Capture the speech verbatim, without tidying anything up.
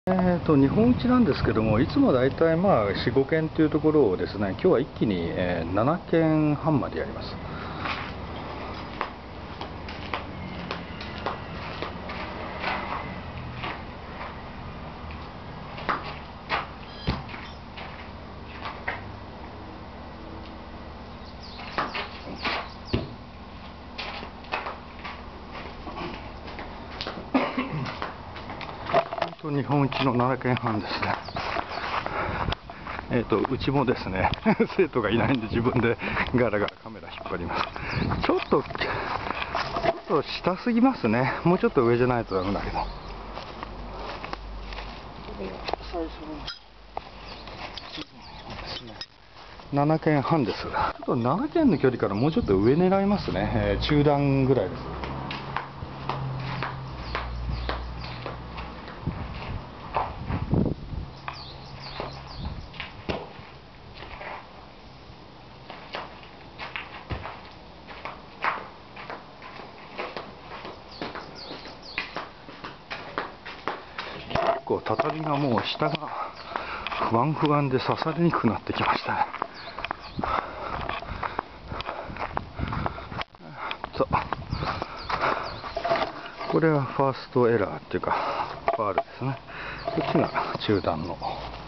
えーと、日本一なんですけども、いつもだいたいまあよん、ごけんというところをですね、今日は一気に、えー、ななけんはんまでやります。本当日本一のななけんはんですね。えーと、うちもですね、生徒がいないんで自分でガラガラカメラ引っ張ります。ちょっと、ちょっと下すぎますね。もうちょっと上じゃないとダメだけど。最初のななけんはんです。ちょっとななけんの距離からもうちょっと上狙いますね。えー、中段ぐらいです。結構畳がもう下が不安不安で刺さりにくくなってきましたね。そう、これはファーストエラーっていうかファールですね。こっちが中段の